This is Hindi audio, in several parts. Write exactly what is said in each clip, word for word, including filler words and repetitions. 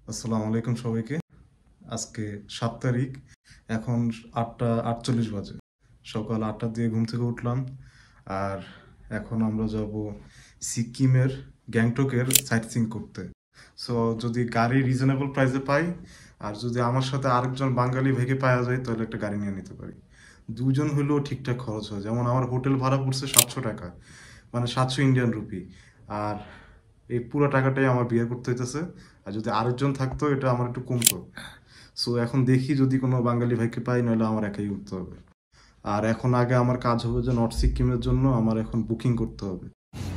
আসসালামু আলাইকুম সবাইকে। আজকে সাত তারিখ, এখন আটটা আটচল্লিশ বাজে। সকাল আটটার দিকে ঘুম থেকে উঠলাম। আর এখন আমরা যাব সিকিমের গ্যাংটকের সাইট সিইং করতে। সো যদি গাড়ি রিজনেবল প্রাইসে পাই, আর যদি আমার সাথে আরেকজন বাঙালি ভাইকে পাওয়া যায়, তাহলে একটা গাড়ি নিয়ে নিতে পারি। দুজন হলেও ঠিকঠাক খরচ হয়। যেমন আমার হোটেল ভাড়া পড়ছে সাতশো টাকা, মানে সাতশো ইন্ডিয়ান রুপি। আর এই পুরো টাকাটাই আমার বিয়ে করতে হইতেছে। আর যদি আরেকজন থাকতো, এটা আমার একটু কমতো। সো এখন দেখি যদি কোনো বাঙালি ভাইকে পাই, নাহলে আমার একাই উঠতে হবে। আর এখন আগে আমার কাজ হবে যে নর্থ সিকিমের জন্য আমার এখন বুকিং করতে হবে।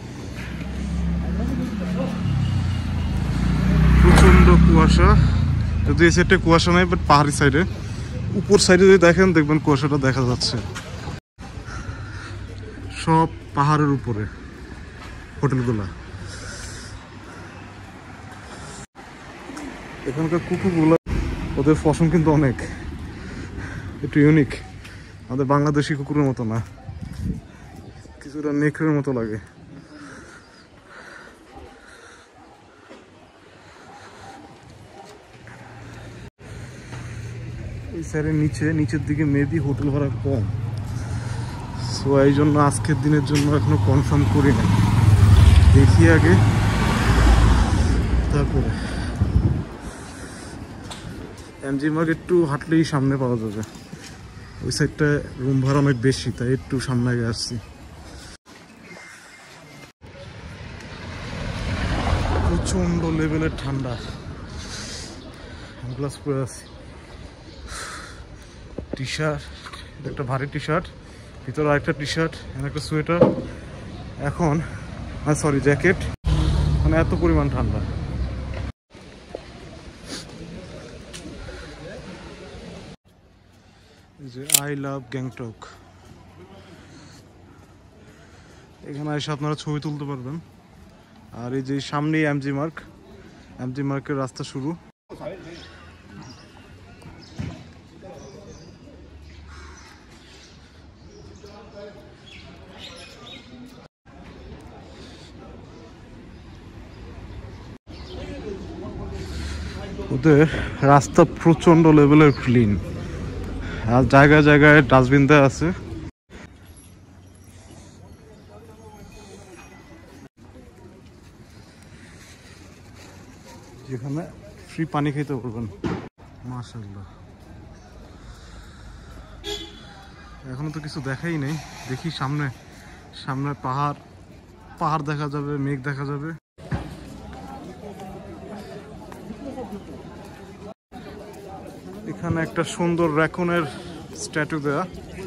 প্রচন্ড কুয়াশা, যদি এই সাইডে কুয়াশা নাই, বাট পাহাড়ি সাইডে, উপর সাইডে যদি দেখেন, দেখবেন কুয়াশাটা দেখা যাচ্ছে। সব পাহাড়ের উপরে হোটেলগুলা। এখানকার কুকুরগুলো, ওদের পশম কিন্তু অনেক একটু ইউনিক। আমাদের বাংলাদেশি কুকুরের মতো না, কিছুটা নেকড়ের মতো লাগে। এই সাইডের নিচে নিচের দিকে মেবি হোটেল ভাড়া কম। সো এই জন্য আজকের দিনের জন্য এখনো কনফার্ম করি না, দেখি আগে তারপরে। এমজি মার্গ একটু হাঁটলেই সামনে পাওয়া যাবে। ওই সাইডটা রুম ভাড়া অনেক বেশি, তাই একটু সামনে আগে আসছি। প্রচন্ড লেভেলের ঠান্ডা, গ্লাস পরে আছি। টি শার্ট, একটা ভারী টি শার্ট, ভিতরে আরেকটা টি শার্ট, একটা সোয়েটার, এখন সরি জ্যাকেট, মানে এত পরিমাণ ঠান্ডা। যে আই লাভ গ্যাংটক, এখানে এসে আপনারা ছবি তুলতে পারবেন। আর এই যে সামনেই এমজি মার্গ, এমজি মার্গের রাস্তা শুরু। ওদের রাস্তা প্রচন্ড লেভেলের ক্লিন, আর জায়গায় জায়গায় ডাস্টবিন দেওয়া আছে। যেখানে ফ্রি পানি খেতে পারবেন। মাশাআল্লাহ, এখনো তো কিছু দেখাই নেই, দেখি সামনে সামনে পাহাড় পাহাড় দেখা যাবে, মেঘ দেখা যাবে। এখানে একটা সুন্দর র্যাকুনের স্ট্যাচু দেয়া।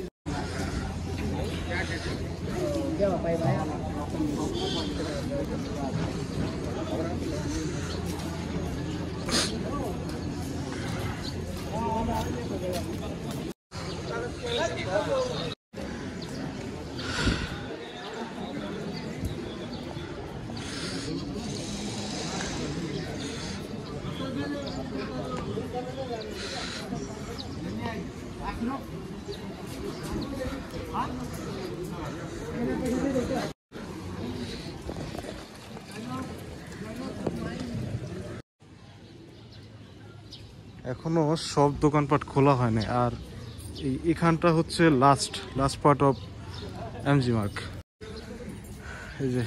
এখনো সব দোকানপাট খোলা হয় না। আর এই এখানটা হচ্ছে last last part of MG Marg. এই যে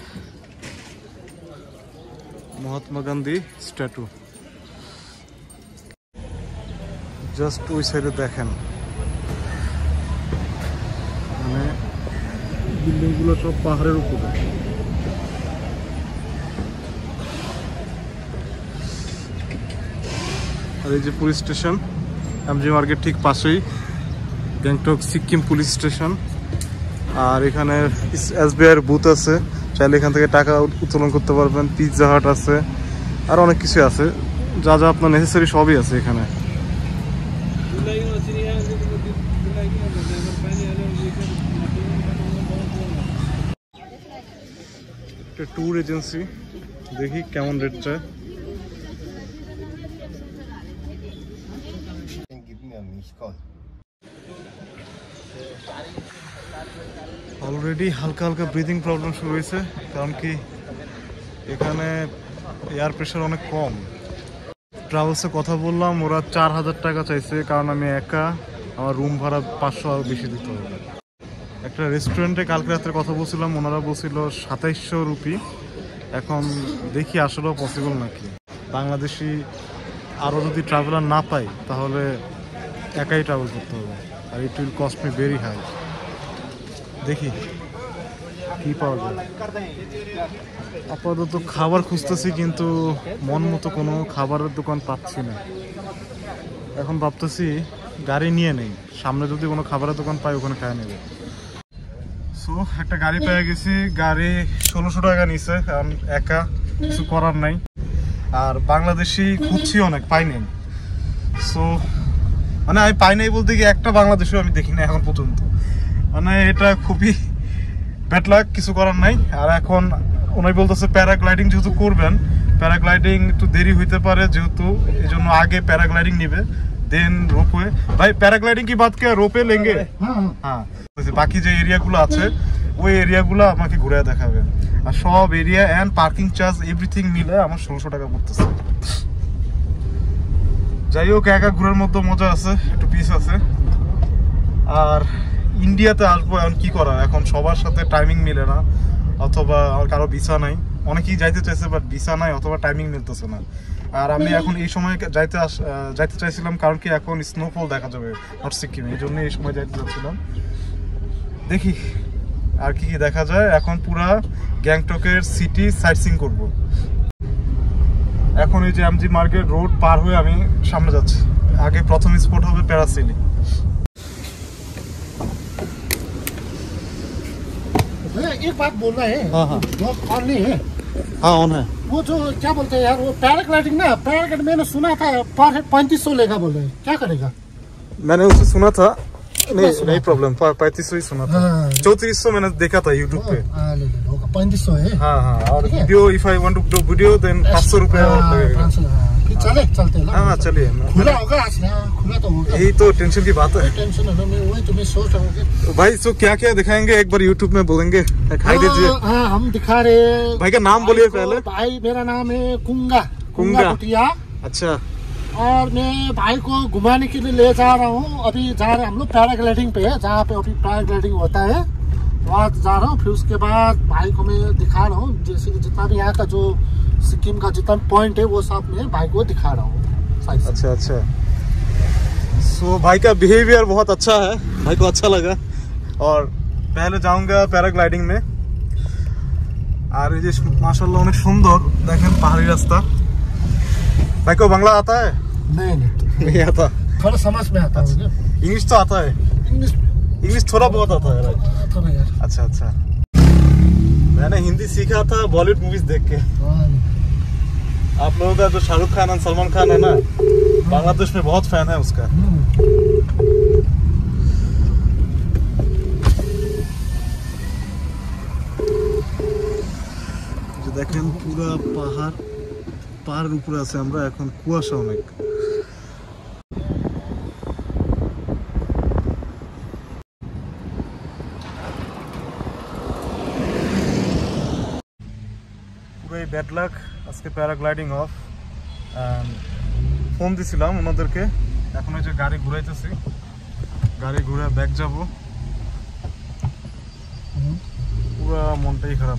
মহাত্মা গান্ধী স্ট্যাচু, জাস্ট ওই সাইডে দেখেন, মানে বিল্ডিং গুলো সব পাহাড়ের উপরে। আর এই যে পুলিশ স্টেশন, এমজি মার্গের ঠিক পাশেই গ্যাংটক সিকিম পুলিশ স্টেশন। আর এখানে এসবিআই এর বুথ আছে, চাইলে এখান থেকে টাকা উত্তোলন করতে পারবেন। পিৎজা হাট আছে, আর অনেক কিছু আছে, যা যা আপনার নেসেসারি সবই আছে এখানে। একটা ট্যুর এজেন্সি, দেখি কেমন রেট চায়। অলরেডি হালকা হালকা ব্রিদিং প্রবলেম শুরু হয়েছে, কারণ কি এখানে এয়ার প্রেশার অনেক কম। ট্রাভেলসে কথা বললাম, ওরা চার হাজার টাকা চাইছে, কারণ আমি একা, আমার রুম ভাড়া পাঁচশো আরও বেশি দিতে হবে। একটা রেস্টুরেন্টে কালকে রাত্রে কথা বলছিলাম, ওনারা বলছিল সাতাইশশো রুপি। এখন দেখি আসলেও পসিবল নাকি। বাংলাদেশি আরও যদি ট্রাভেলার না পাই তাহলে একাই ট্রাভেল করতে হবে, আর it will cost me very high. দেখি কি পাওয়া যায়। আপাতত খাবার খুঁজতেছি, কিন্তু মন মতো কোনো খাবারের দোকান পাচ্ছি না। এখন ভাবতেছি গাড়ি নিয়ে নেই, সামনে যদি কোনো খাবারের দোকান পাই ওখানে খায় নেবে। সো একটা গাড়ি পেয়ে গেছি, গাড়ি ষোলোশো টাকা নিছে, কারণ একা কিছু করার নাই। আর বাংলাদেশি খুঁজছি অনেক, পাই নাই। সো মানে আমি পাই নাই বলতে গিয়ে একটা বাংলাদেশিও আমি দেখি না এখন পর্যন্ত। মানে এটা খুবই ব্যাড লাক, কিছু করার নাই। আর এখন উনি বলতেছে প্যারাগ্লাইডিং যেহেতু করবেন, প্যারাগ্লাইডিং একটু দেরি হইতে পারে, যেহেতু এই জন্য আগে প্যারাগ্লাইডিং নিবে, দেন রোপওয়ে। ভাই প্যারাগ্লাইডিং কি বাদ কে রোপওয়ে লেঙ্গে? হ্যাঁ, বাকি যে এরিয়াগুলো আছে ওই এরিয়াগুলো আমাকে ঘুরে দেখাবে। আর সব area and parking charge everything মিলে আমার ষোলোশো টাকা পড়তেছে। যাই হোক, একা ঘুরের মধ্যে মজা আছে, একটু পিস আছে। আর ইন্ডিয়াতে আসবো, এখন কি করা, এখন সবার সাথে টাইমিং মিলে না, অথবা আমার কারো ভিসা নাই। অনেকেই যাইতে চাইছে বাট ভিসা নাই অথবা টাইমিং মিলতেছে না। আর আমি এখন এই সময় যাইতে আস যাইতে চাইছিলাম, কারণ কি এখন স্নোফল দেখা যাবে নর্থ সিকিমে, এই জন্য এই সময় যাইতে চাচ্ছিলাম। দেখি আর কি কি দেখা যায়। এখন পুরা গ্যাংটকের সিটি সাইট সিইং করবো। এখন এই যে এমজি মার্কেট রোড পার হয়ে আমি সামনে যাচ্ছি। আগে প্রথম স্পট হবে প্যারাসেলিং। एक बात बोलना है। हाँ हाँ ऑन नहीं है। हाँ ऑन है। वो जो क्या बोलते हैं यार, वो पैराग्लाइडिंग ना, पैराग्लाइडिंग मैंने सुना था पर पैंतीस सौ लेगा बोले, क्या करेगा? मैंने उसे सुना था, नहीं नहीं प्रॉब्लम, पैंतीस सौ ही सुना था। चौतीस सौ मैंने देखा था यूट्यूब पे। पैंतीस सौ है। हाँ हाँ, और video if I want to do video then पाँच सौ रुपए और लगेगा। चले चलते ना। हाँ चलिए, खुला होगा आज ना, खुला तो होगा। यही तो टेंशन की बात है। टेंशन है ना, मैं वही तुम्हें सोच रहा हूँ भाई। सो क्या क्या दिखाएंगे एक बार यूट्यूब में बोलेंगे, दिखाई दीजिए। हाँ हम दिखा रहे। भाई का नाम बोलिए पहले। भाई मेरा नाम है कुंगा कुंगा कुटिया। अच्छा। और मैं भाई को घुमाने के लिए ले जा रहा हूँ। अभी जा रहे हैं हम लोग पैराग्लाइडिंग पे, जहाँ पे अभी पैराग्लाइडिंग होता है वहाँ जा रहा हूँ। फिर उसके बाद भाई को मैं दिखा रहा हूँ, जैसे कि जितना भी यहाँ का जो सिक्किम का जितना पॉइंट है वो सब मैं भाई को दिखा रहा हूँ। अच्छा अच्छा। सो so, भाई का बिहेवियर बहुत अच्छा है, भाई को अच्छा लगा। और पहले जाऊंगा पैराग्लाइडिंग में। और ये माशाल्लाह अनेक सुंदर, देखें पहाड़ी रास्ता। भाई को बांग्ला आता है? नहीं नहीं नहीं आता, थोड़ा समझ में आता है। इंग्लिश तो आता है? इंग्लिश इंग्लिश थोड़ा बहुत आता है। थोड़ा यार। अच्छा अच्छा। मैंने हिंदी सीखा था बॉलीवुड मूवीज देख के। आप लोगों का जो शाहरुख खान और सलमान खान है ना, बांग्लादेश में बहुत फैन है उसका। जो देखें पूरा पहाड़, पहाड़ ऊपर আছে আমরা, এখন কুয়াশা অনেক। পুরো ব্যাড লাক, আজকে প্যারাগ্লাইডিং অফ। ফোন দিছিলাম ওনাদেরকে, এখন ওই যে গাড়ি ঘুরাইতেছি, গাড়ি ঘুরে ব্যাক যাব। পুরা মনটাই খারাপ।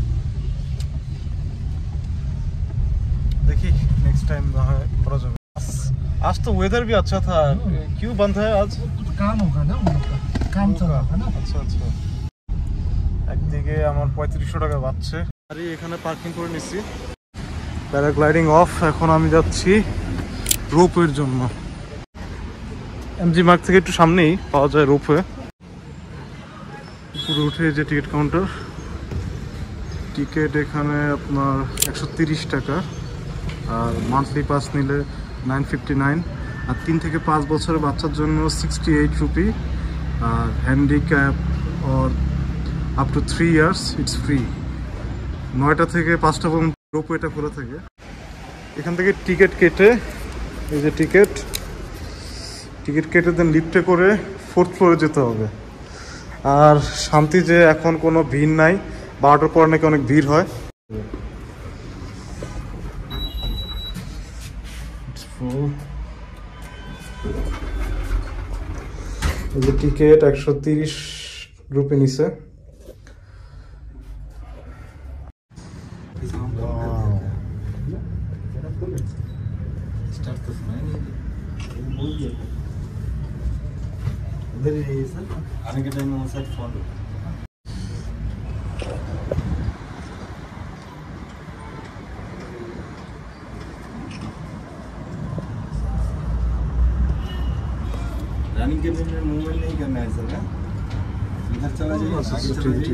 देखी नेक्स्ट टाइम करा जाए। आज तो वेदर भी अच्छा था, क्यों बंद है आज? काम होगा ना, काम चल रहा है ना। अच्छा अच्छा। একদিকে আমার পঁয়ত্রিশশো টাকা বাঁচছে। গাড়ি এখানে পার্কিং করে নিচ্ছি। প্যারাগ্লাইডিং অফ, এখন আমি যাচ্ছি রোপওয়ের জন্য। এমজি মার্গ থেকে একটু সামনেই পাওয়া যায় রোপওয়ে। উপরে উঠে যে টিকিট কাউন্টার, টিকিট এখানে আপনার একশো তিরিশ টাকা, আর মান্থলি পাস নিলে নাইন ফিফটি নাইন, আর তিন থেকে পাঁচ বছরের বাচ্চার জন্য সিক্সটি এইট রুপি, আর handicap or up to three years it's free. নয়টা থেকে পাঁচটা পর্যন্ত রোপওয়েটা খোলা থাকে। এখান থেকে টিকিট কেটে, এই যে টিকিট টিকিট কেটে দেন লিফটে করে ফোর্থ ফ্লোরে যেতে হবে। আর শান্তি যে এখন কোনো ভিড় নাই, বারোটার পর নাকি অনেক ভিড় হয়। ফুল। এই যে টিকিট একশো তিরিশ রুপি নিছে। आने के टाइम में वो साइड फोन रनिंग के दिन में मूवमेंट नहीं करना है सर ना, इधर चला जाइए आगे चला जाइए।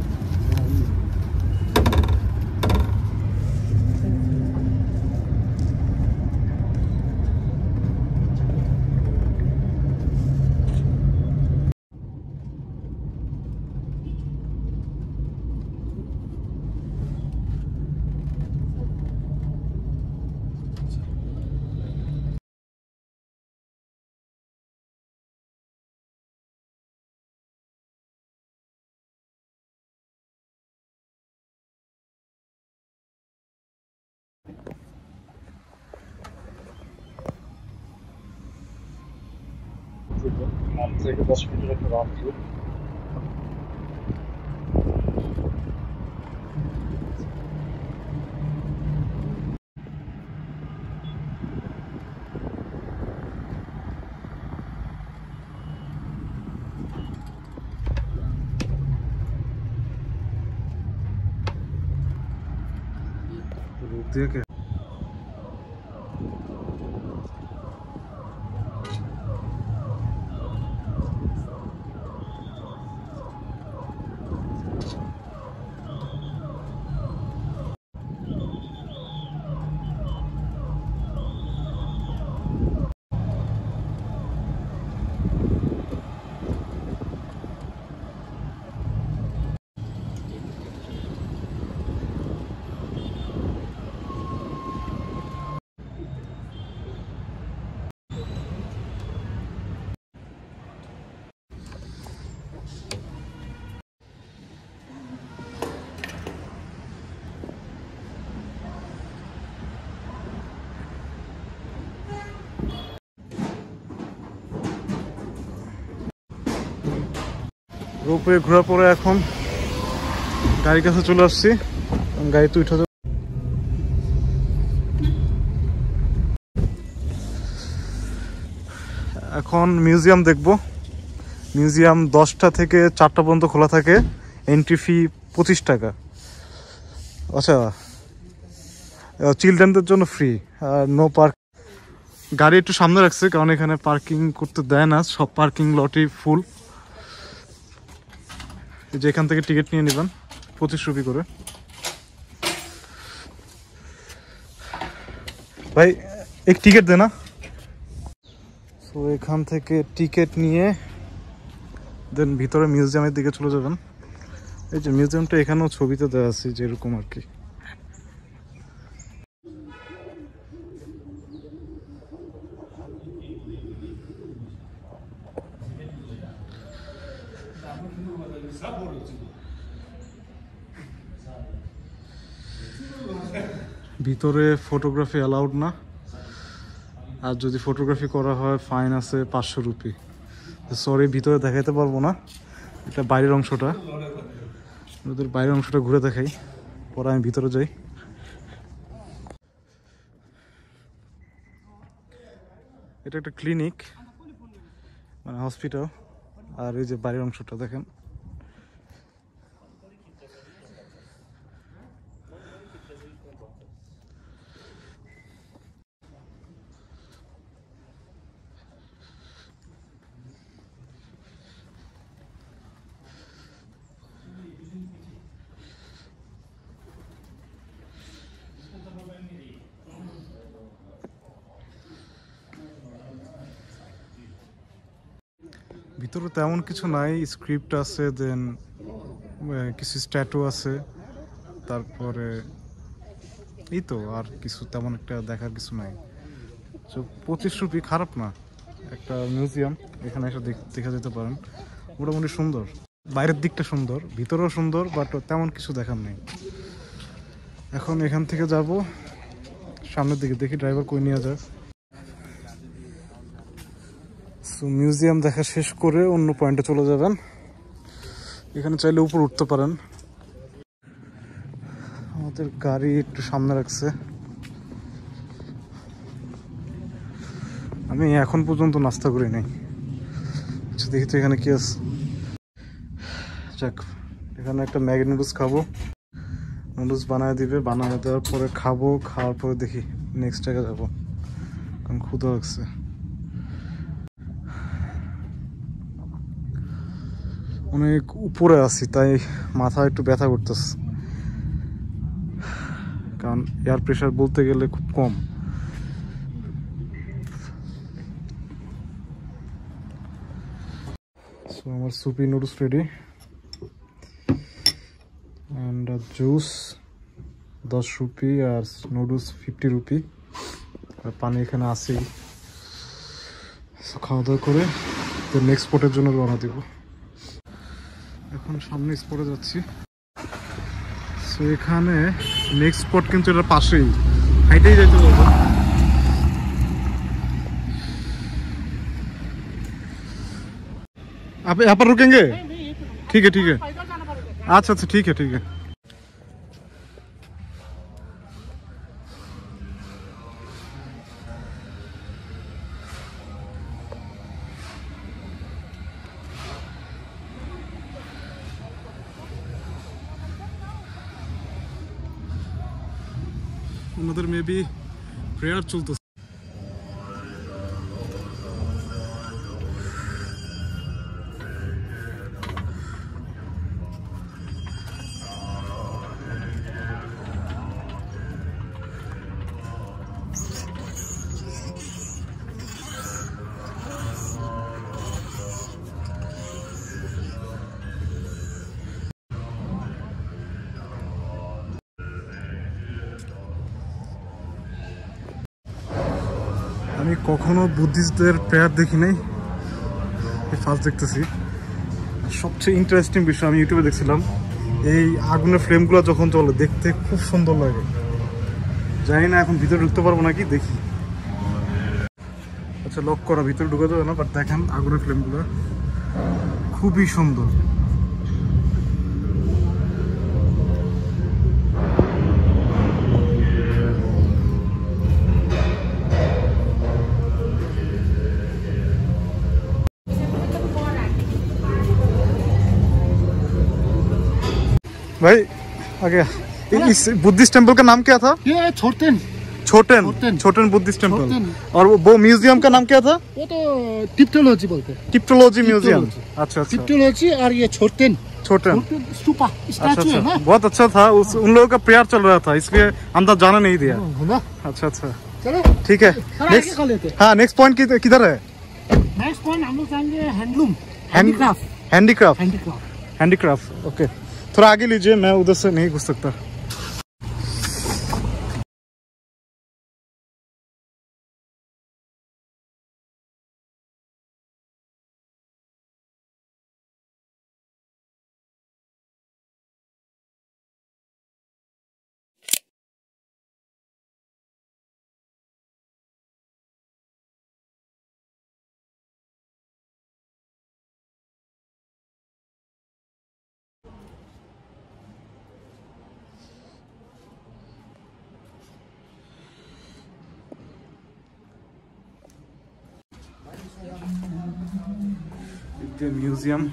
दस मिनट का रात है। रोक दिया क्या? রোপওয়ে ঘোরার পরে এখন গাড়ির কাছে চলে আসছি, গাড়িতে উঠে যাবো। এখন মিউজিয়াম দেখব। মিউজিয়াম দশটা থেকে চারটা পর্যন্ত খোলা থাকে, এন্ট্রি ফি পঁচিশ টাকা। আচ্ছা, চিলড্রেনদের জন্য ফ্রি, আর নো পার্ক। গাড়ি একটু সামনে রাখছে কারণ এখানে পার্কিং করতে দেয় না, সব পার্কিং লটই ফুল। যেখান থেকে টিকিট নিয়ে নেবেন পঁচিশ রুপি করে। ভাই এক টিকিট দে না। তো এখান থেকে টিকিট নিয়ে দেন ভিতরে মিউজিয়ামের দিকে চলে যাবেন। এই যে মিউজিয়ামটা এখানেও ছবিতে দেওয়া আছে যেরকম আর কি। ভিতরে ফটোগ্রাফি অ্যালাউড না, আর যদি ফটোগ্রাফি করা হয় ফাইন আছে পাঁচশো রুপি। সরি, ভিতরে দেখাইতে পারবো না, এটা বাইরের অংশটা। ওদের বাইরের অংশটা ঘুরে দেখাই, পরে আমি ভিতরে যাই। এটা একটা ক্লিনিক মানে হসপিটাল, আর এই যে বাইরের অংশটা দেখেন। ভিতরে তেমন কিছু নাই, স্ক্রিপ্ট আছে, দেন কিছু স্ট্যাটু আছে, তারপরে এই তো, আর কিছু তেমন একটা দেখার কিছু নাই। তো পঁচিশ রুপি খারাপ না, একটা মিউজিয়াম এখানে এসে দেখা যেতে পারেন। মোটামুটি সুন্দর, বাইরের দিকটা সুন্দর, ভিতরেও সুন্দর, বাট তেমন কিছু দেখার নেই। এখন এখান থেকে যাব সামনের দিকে, দেখি ড্রাইভার কই নিয়ে যায়। তো মিউজিয়াম দেখা শেষ করে অন্য পয়েন্টে চলে যাবেন। এখানে চাইলে উপর উঠতে পারেন। আমাদের গাড়ি একটু সামনে রাখছে। আমি এখন পর্যন্ত নাস্তা করি নাই। আচ্ছা দেখি তো এখানে কি আছে। যাক, এখানে একটা ম্যাগি নুডলস খাবো। নুডলস বানায় দিবে, বানায় দেওয়ার পরে খাবো। খাওয়ার পরে দেখি নেক্সট জায়গায় যাবো, কারণ ক্ষুধা লাগছে। অনেক উপরে আছি, তাই মাথা একটু ব্যথা করতেছে, কারণ এয়ার প্রেশার বলতে গেলে খুব কম। সো আমার soupy noodles ready and juice দশ রুপি আর নুডলস ফিফটি রুপি, আর পানি এখানে আছেই। খাওয়া দাওয়া করে তো নেক্সট স্পটের জন্য রওনা দিব। এখন সামনে স্পটে যাচ্ছি। সো এখানে নেক্সট স্পট কিন্তু এটা পাশেই, হাইটেই যেতে পারবো। आप यहाँ पर रुकेंगे? ठीक है ठीक है, अच्छा अच्छा ठीक है ठीक है। उधर में भी प्रेयर चलते। আমি কখনো বুদ্ধিস্টদের প্রেয়ার দেখি নাই, ফার্স্ট দেখতেছি। সবচেয়ে ইন্টারেস্টিং বিষয় আমি ইউটিউবে দেখছিলাম, এই আগুনের ফ্লেমগুলো যখন চলে দেখতে খুব সুন্দর লাগে। জানি না এখন ভিতরে ঢুকতে পারবো নাকি, দেখি। আচ্ছা লক করা, ভিতরে ঢুকা যাবে না, বাট দেখেন আগুনের ফ্লেমগুলো খুবই সুন্দর। भाई आगे, इस बुद्धिस्ट टेम्पल का नाम क्या था? ये छोटेन छोटेन छोटेन बुद्धिस्ट टेम्पल। और वो, वो म्यूजियम का नाम क्या था? वो तो टिप्टोलॉजी बोलते हैं। Tibetology museum. अच्छा अच्छा, टिप्टोलॉजी। और ये छोटेन छोटेन स्तूपा स्टैचू है ना, बहुत अच्छा था। उस उन लोगों का प्रेयर चल रहा था, इसलिए अंदर जाने नहीं दिया। अच्छा अच्छा चलो ठीक है। नेक्स्ट, हाँ नेक्स्ट पॉइंट किधर है? नेक्स्ट पॉइंट हम लोग जाएंगे handloom, handicraft. Handicraft handicraft handicraft okay, थोड़ा आगे लीजिए, मैं उधर से नहीं घुस सकता। The museum.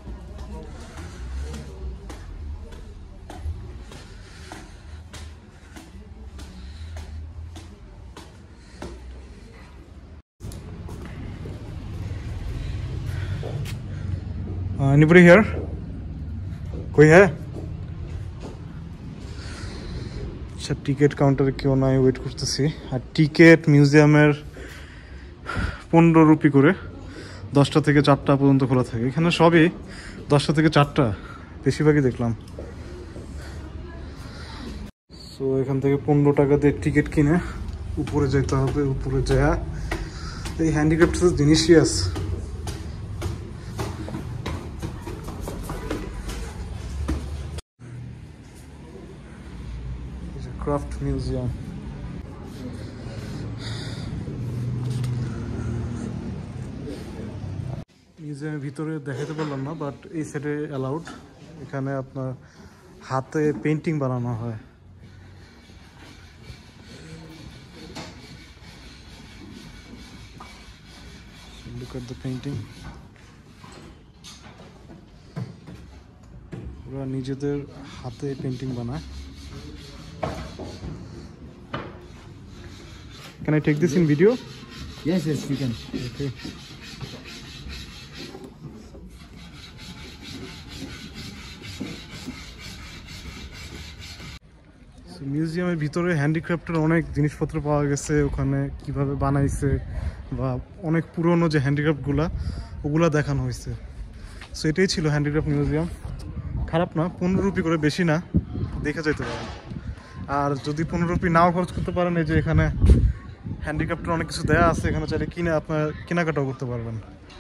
Uh, anybody here? कोई है? अच्छा টিকিট কাউন্টারে কেউ নাই, ওয়েট করতেছি। আর টিকিট মিউজিয়ামের পনেরো রুপি করে, দশটা থেকে চারটা পর্যন্ত খোলা থাকে। এখানে সবই দশটা থেকে চারটা, বেশিরভাগই দেখলাম। সো এখান থেকে পনেরো টাকা দিয়ে টিকিট কিনে উপরে যেতে হবে। উপরে যায় এই হ্যান্ডিক্রাফট জিনিসই আছে। Craft museum. মিউজিয়ামের ভিতরে দেখাতে পারলাম না, বাট এই সাইডে অ্যালাউড। এখানে আপনার হাতে পেন্টিং বানানো হয়। Look at the painting. ওরা নিজেদের হাতে পেন্টিং বানায়। Can I take this in video? Yes, yes, you can. Okay. মিউজিয়ামের ভিতরে হ্যান্ডিক্রাফটের অনেক জিনিসপত্র পাওয়া গেছে, ওখানে কিভাবে বানাইছে বা অনেক পুরনো যে হ্যান্ডিক্রাফটগুলা ওগুলা দেখানো হয়েছে। সো এটাই ছিল হ্যান্ডিক্রাফট মিউজিয়াম। খারাপ না, পনেরো রুপি করে, বেশি না, দেখে যেতে পারেন। আর যদি পনেরো রুপি নাও খরচ করতে পারেন, এই যে এখানে হ্যান্ডিক্রাফটের অনেক কিছু দেয়া আছে, এখানে চাইলে কিনে আপনার কেনাকাটাও করতে পারবেন।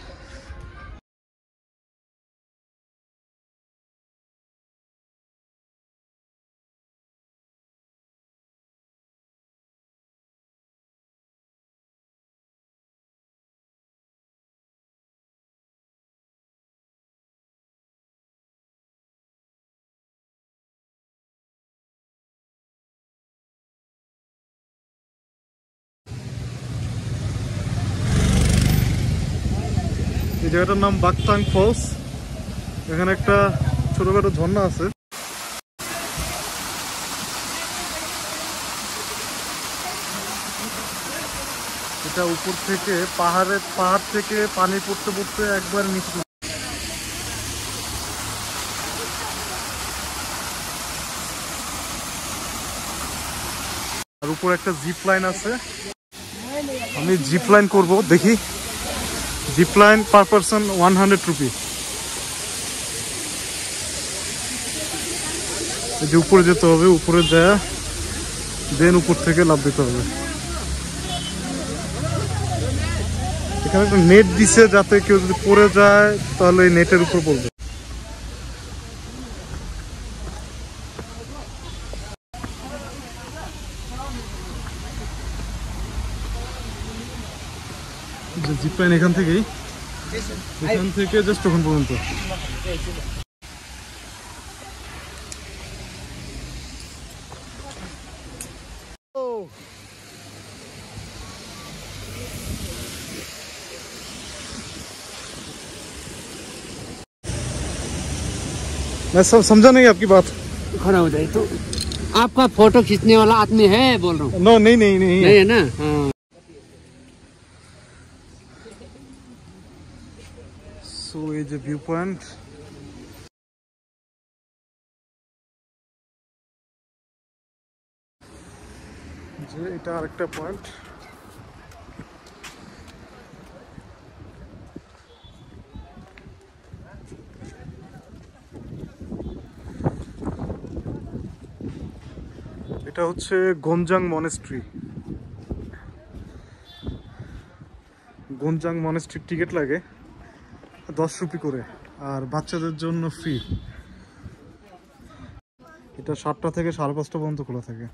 এই জায়গাটার নাম বাকতাং ফলস। এখানে একটা ছোটখাটো ঝর্ণা আছে। এটা উপর থেকে পাহাড়ের পাহাড় থেকে পানি পড়তে পড়তে একবার নিচে। আর উপর একটা জিপ লাইন আছে। আমি জিপ লাইন করবো, দেখি। Zip line per person one hundred rupee. এই যে উপরে যেতে হবে, উপরে যায় দেন উপর থেকে লাফ দিতে হবে। এখানে একটা নেট দিছে, যাতে কেউ যদি পড়ে যায় তাহলে এই নেটের উপর পড়বে। জিপ লাইন এখান থেকেই, এখান থেকে জাস্ট ওখান পর্যন্ত। मैं सब समझा नहीं आपकी बात। खड़ा हो जाए तो आपका फोटो खींचने वाला आदमी है, बोल रहा हूँ। नो नहीं नहीं नहीं नहीं है ना? हाँ। सो ये जो व्यू पॉइंट, যে এটা আরেকটা পয়েন্ট। এটা হচ্ছে গঞ্জাং মনেস্ট্রি। গঞ্জাং মনেস্ট্রির টিকিট লাগে দশ রুপি করে, আর বাচ্চাদের জন্য ফ্রি। এটা সাতটা থেকে সাড়ে পাঁচটা পর্যন্ত খোলা থাকে।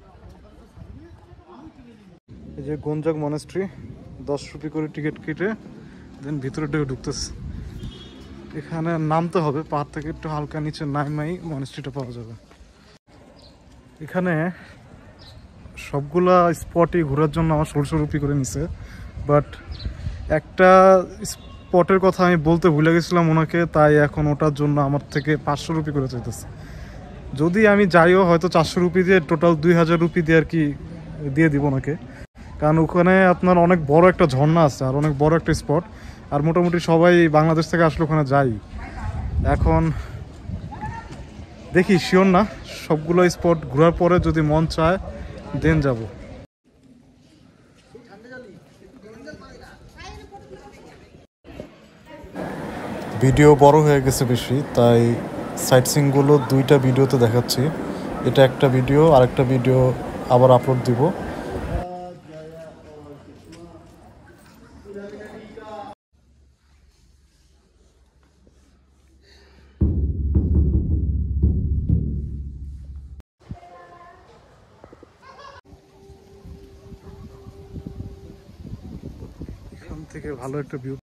এই যে গঞ্জাং মনেস্ট্রি, দশ রুপি করে টিকিট কেটে দেন ভিতরে ঢুকে ঢুকতেছে। এখানে নামতে হবে, পাহাড় থেকে একটু হালকা নিচে নামাই মনেস্ট্রিটা পাওয়া যাবে। এখানে সবগুলা স্পটই ঘোরার জন্য আমার ষোলোশো রুপি করে নিছে, বাট একটা স্পটের কথা আমি বলতে ভুলে গেছিলাম ওনাকে, তাই এখন ওটার জন্য আমার থেকে পাঁচশো রুপি করে চাইতেছে। যদি আমি যাইও হয়তো চারশো রুপি দিয়ে, টোটাল দুই হাজার রুপি দিয়ে আর কি দিয়ে দিব ওনাকে। কারণ ওখানে আপনার অনেক বড় একটা ঝর্ণা আছে আর অনেক বড় একটা স্পট, আর মোটামুটি সবাই বাংলাদেশ থেকে আসলে ওখানে যাই। এখন দেখি, শিওর না, সবগুলো স্পট ঘোরার পরে যদি মন চায় দেন যাব। ভিডিও বড় হয়ে গেছে বেশি, তাই সাইট সিনগুলো দুইটা ভিডিওতে দেখাচ্ছি। এটা একটা ভিডিও, আর একটা ভিডিও আবার আপলোড দিব। এখান থেকে ভালো একটা ভিউ